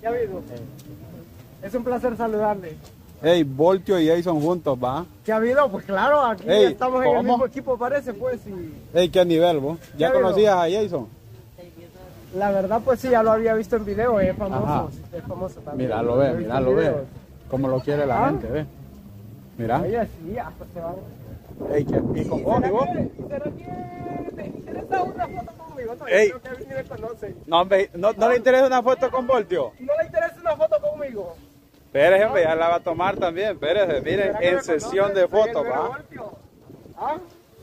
¿Qué ha habido? Es un placer saludarle. Hey, Voltio y Jason juntos, ¿va? ¿Qué ha habido? Pues claro, aquí Ey, estamos en el ¿cómo? mismo equipo, parece, pues. Y Hey, ¿qué nivel, vos? ¿Ya ¿Qué ha conocías a Jason? la verdad, pues sí, ya lo había visto en video, es famoso. Ajá. Es famoso también. Míralo, Lo he ve, visto míralo, en ve. videos. Como lo quiere la ¿Ah? gente, ve. Mira. Oye, sí, hasta se van. Hey, ¿qué pico? ¿Y ¿Vos, será y vos? ¿Será que te interesa una foto conmigo? No, Ey. yo creo que a mí me conocen. No, hombre, ¿no le interesa una foto con Voltio? ¿No le interesa una foto conmigo? Espérese, hombre, ya la va a tomar también. Espérese, miren, ¿Será que en me sesión conocen? de Soy el fotos, nuevo ¿va? Voltio. ¿Ah?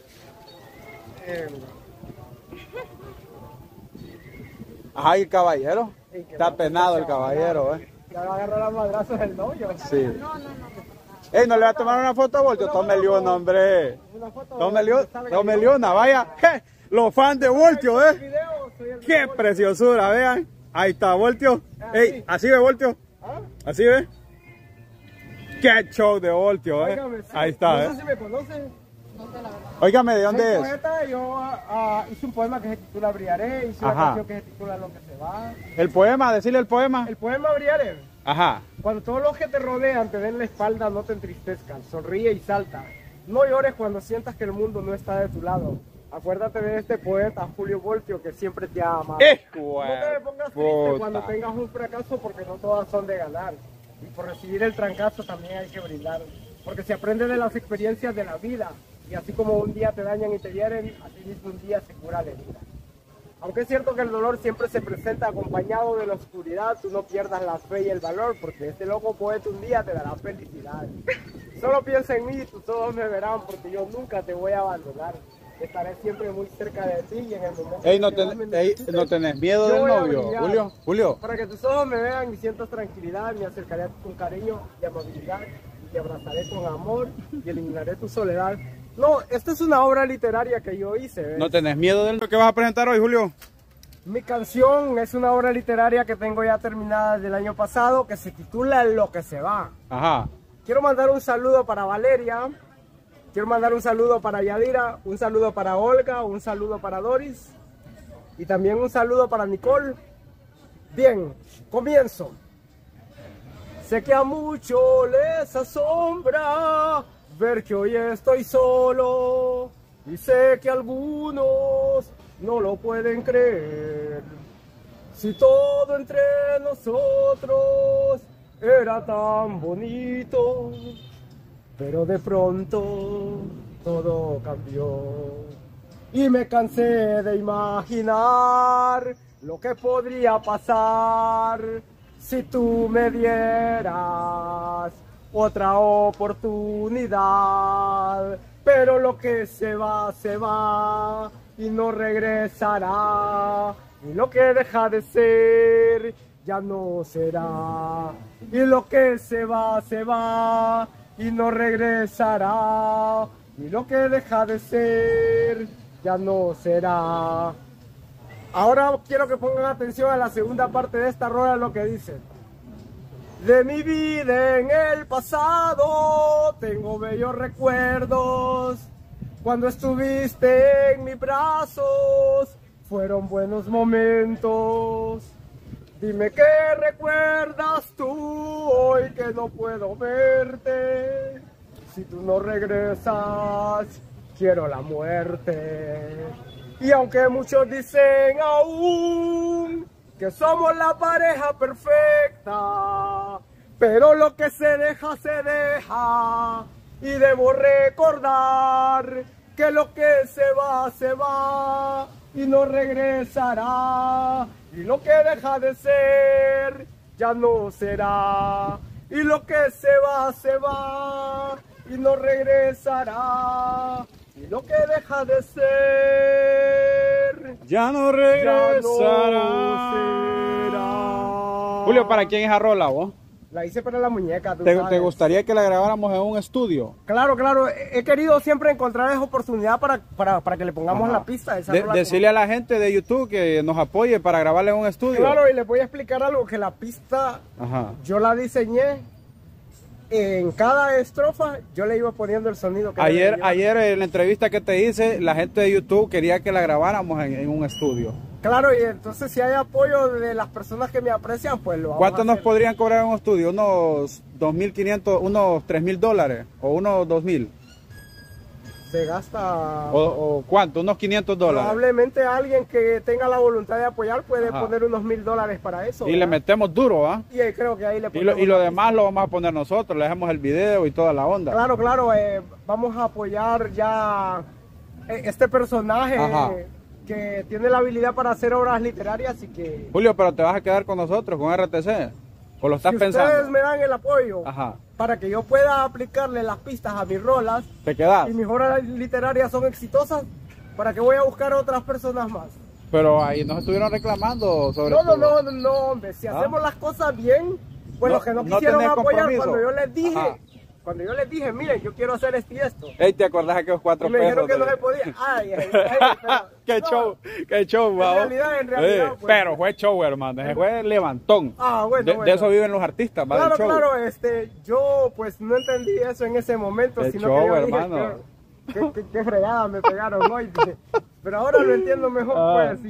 Ajá, ¿y el caballero? Ey, qué Está mal penado el está caballero, Ya va a agarrar a madrazos el novio. Sí. Ey, ¿no le va a tomar una foto a Voltio? Tómele una, hombre. Una foto. Tómele una, vaya. Je, los fans de Voltio, Qué preciosura, vean. Ahí está Voltio. Ey, así ve Voltio. ¿Ah? Así ve. Qué show de Voltio, Óigame, sí. Ahí está, No sé si me conocen. Óigame, ¿de dónde Soy es? poeta, yo hice un poema que se titula Brillaré, hice una Ajá. canción que se titula Lo que se va. El poema, decirle el poema. El poema Brillaré. Ajá. Cuando todos los que te rodean te den la espalda, no te entristezcan, sonríe y salta. No llores cuando sientas que el mundo no está de tu lado. Acuérdate de este poeta, Julio Voltio, que siempre te ha amado. No te pongas triste cuando tengas un fracaso, porque no todas son de ganar. Y por recibir el trancazo también hay que brindar. Porque se aprende de las experiencias de la vida. Y así como un día te dañan y te hieren, así mismo un día se cura la herida. Aunque es cierto que el dolor siempre se presenta acompañado de la oscuridad, tú no pierdas la fe y el valor, porque este loco poeta un día te dará felicidad. Solo piensa en mí y tus ojos me verán, porque yo nunca te voy a abandonar. Estaré siempre muy cerca de ti y en el momento Ey, que más me ¿no necesites, tenés miedo yo del voy a novio? brillar. Julio. Para que tus ojos me vean y sientas tranquilidad, me acercaré con cariño y amabilidad, y te abrazaré con amor y eliminaré tu soledad. No, esta es una obra literaria que yo hice, ¿ves? ¿No tenés miedo del que vas a presentar hoy, Julio? Mi canción es una obra literaria que tengo ya terminada desde el año pasado, que se titula Lo que se va. Ajá. Quiero mandar un saludo para Valeria, quiero mandar un saludo para Yadira, un saludo para Olga, un saludo para Doris y también un saludo para Nicole. Bien, comienzo. Sé que a muchos les asombra ver que hoy estoy solo, y sé que algunos no lo pueden creer. Si todo entre nosotros era tan bonito, pero de pronto todo cambió. Y me cansé de imaginar lo que podría pasar si tú me dieras otra oportunidad. Pero lo que se va y no regresará. Y lo que deja de ser ya no será. Y lo que se va y no regresará. Y lo que deja de ser ya no será. Ahora quiero que pongan atención a la segunda parte de esta rola, lo que dice. De mi vida en el pasado tengo bellos recuerdos. Cuando estuviste en mis brazos fueron buenos momentos. Dime qué recuerdas tú hoy que no puedo verte. Si tú no regresas, quiero la muerte. Y aunque muchos dicen aún que somos la pareja perfecta, pero lo que se deja, y debo recordar que lo que se va, y no regresará, y lo que deja de ser, ya no será, y lo que se va, y no regresará, y lo que deja de ser, Ya no regresará. será. Julio, ¿para quién es esa rola, vos? La hice para la muñeca, tú ¿Te sabes. gustaría que la grabáramos en un estudio? Claro, claro. He querido siempre encontrar esa oportunidad para que le pongamos Ajá. la pista. Esa rola Decirle a la gente de YouTube que nos apoye para grabarla en un estudio. Claro, y les voy a explicar algo, que la pista Ajá. yo la diseñé. En cada estrofa yo le iba poniendo el sonido que Ayer en la entrevista que te hice, la gente de YouTube quería que la grabáramos en un estudio. Claro, y entonces si hay apoyo de las personas que me aprecian, pues lo vamos ¿Cuánto a nos hacer. podrían cobrar en un estudio? ¿Unos 2.500, unos 3.000 dólares? ¿O unos 2.000? Se gasta... ¿O cuánto? ¿Unos 500 dólares? Probablemente alguien que tenga la voluntad de apoyar puede Ajá. poner unos $1000 para eso. Y le ¿verdad? metemos duro, ¿ah? Y ahí creo que ahí le Y ponemos lo la demás lo vamos a poner nosotros, le dejamos el video y toda la onda. Claro, claro, vamos a apoyar ya este personaje Ajá. que tiene la habilidad para hacer obras literarias y que... Julio, pero te vas a quedar con nosotros, con RTC. ¿O lo estás si pensando? ustedes me dan el apoyo Ajá. para que yo pueda aplicarle las pistas a mis rolas ¿Te quedas? y mis obras literarias son exitosas, ¿para que voy a buscar otras personas más? Pero ahí nos estuvieron reclamando sobre No, hombre, si ¿Ah? hacemos las cosas bien, pues No- los que no no quisieron tenés apoyar compromiso. cuando yo les dije... Ajá. Cuando yo les dije, miren, yo quiero hacer esto y esto. Ey, ¿te acordás de aquellos 4 Y me pesos? dijeron que no de- se podía. Pero, qué no. show, qué show, vamos. En realidad, pues. Pero fue show, hermano, ese fue levantón. Bueno, de bueno. eso viven los artistas, ¿va? Claro, Del show. claro, yo pues no entendí eso en ese momento, Qué sino show, que yo hermano. dije, qué fregada me pegaron hoy. Dije. Pero ahora lo entiendo mejor, pues,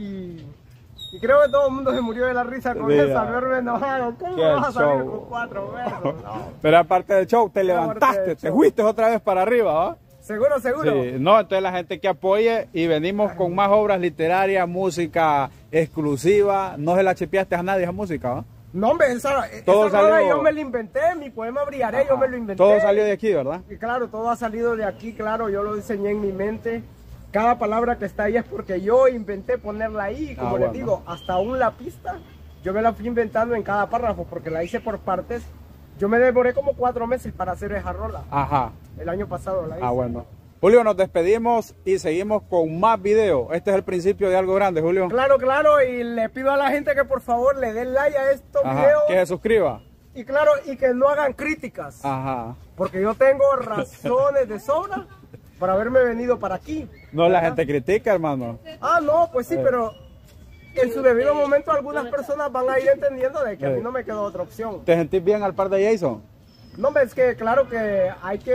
y creo que todo el mundo se murió de la risa con Sí, eso, ya. al verme enojado. ¿Cómo Qué vas a salir show. con 4 versos? No. Pero aparte del show, te Aparte levantaste, del te show. fuiste otra vez para arriba, ¿va? Seguro, seguro. Sí, no, entonces la gente que apoye y venimos con más obras literarias, música exclusiva, no se la chepeaste a nadie esa música, ¿va? No, hombre, Todo esa rola salió- yo me la inventé, mi poema Brillaré, yo me lo inventé. Todo salió de aquí, ¿verdad? Y claro, todo ha salido de aquí, claro, yo lo diseñé en mi mente. Cada palabra que está ahí es porque yo inventé ponerla ahí. Y como les bueno. digo, hasta aún la pista, yo me la fui inventando en cada párrafo porque la hice por partes. Yo me demoré como 4 meses para hacer esa rola. Ajá. El año pasado la hice. Bueno. Julio, nos despedimos y seguimos con más videos. Este es el principio de algo grande, Julio. Claro, claro, y le pido a la gente que por favor le den like a estos Ajá. videos. Que se suscriba. Y claro, y que no hagan críticas. Ajá. Porque yo tengo razones de sobra para haberme venido para aquí. No, la ¿verdad? gente critica, hermano. Ah, no, pues sí, pero en su debido momento algunas personas van a ir entendiendo de que a mí no me quedó otra opción. ¿Te sentís bien al par de Jason? No, es que claro que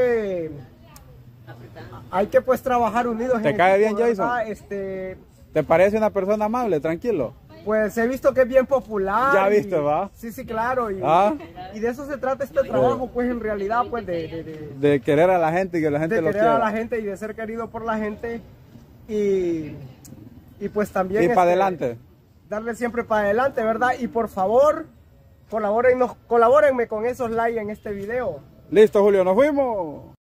hay que pues trabajar unidos. ¿Te en cae equipo, bien, ¿verdad? Jason? ¿Te parece una persona amable, tranquilo? Pues he visto que es bien popular. Ya y- viste, ¿va? Sí, sí, claro. Ah. Y de eso se trata este trabajo, pues en realidad, pues De querer a la gente y que la gente de lo querer quiera. a la gente y de ser querido por la gente. Y pues también... Y para adelante. Darle siempre para adelante, ¿verdad? Y por favor, colabórenme con esos likes en este video. Listo, Julio, nos fuimos.